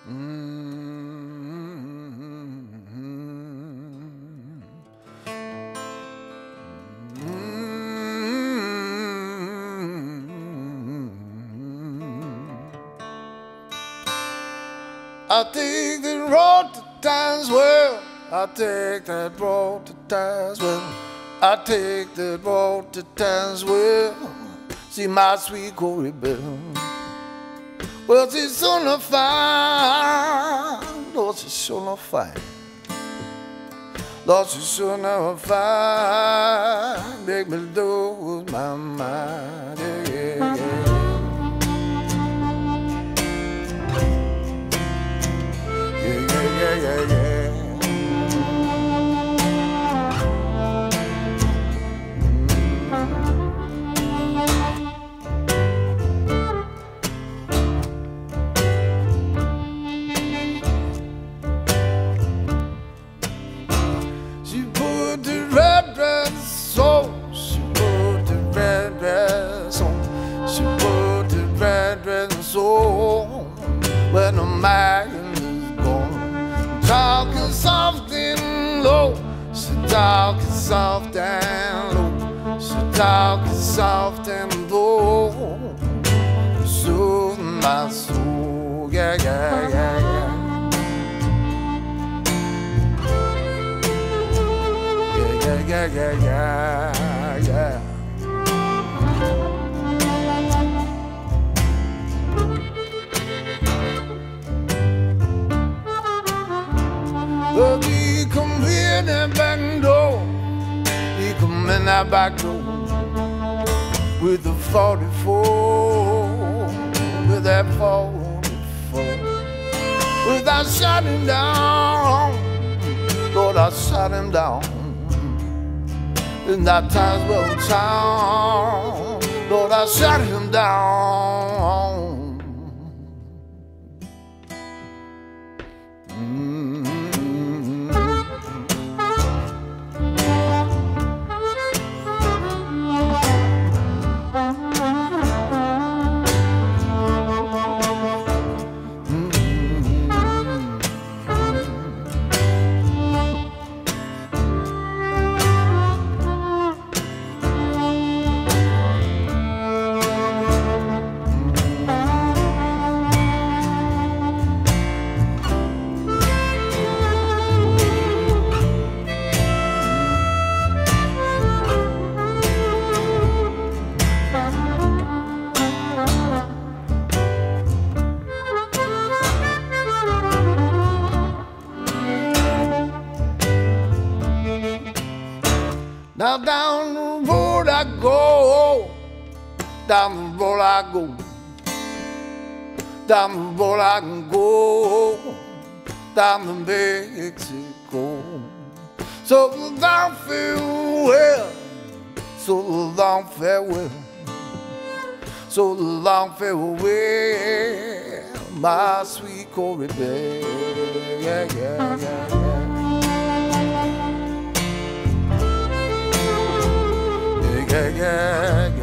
I take the road to Tazewell. I take that road to Tazewell. I take that road to Tazewell. See my sweet Cory Bell. Well, she's so fine. Lord, she's so fine. Lord, she's so fine. Make me lose my mind. Yeah, yeah, yeah. Yeah, yeah, yeah. She put the red dress on. She put the red dress on. She put the red dress on. When the man talking soft and low, she talking soft and low, she talking soft and low, soothe my soul, yeah, yeah, yeah, yeah, yeah, yeah, yeah, yeah, yeah. Well, he come in that back door. He come in that back door with the 44, with that 44. With I shot him down, Lord, I shot him down in that Tazewell town. Lord, I shot him down. Now down the road I go, down the road I go, down the road I can go, down to Mexico. So long farewell, so long farewell, so long farewell, my sweet Cory Bell, yeah, yeah, yeah, yeah. Yeah, yeah, yeah.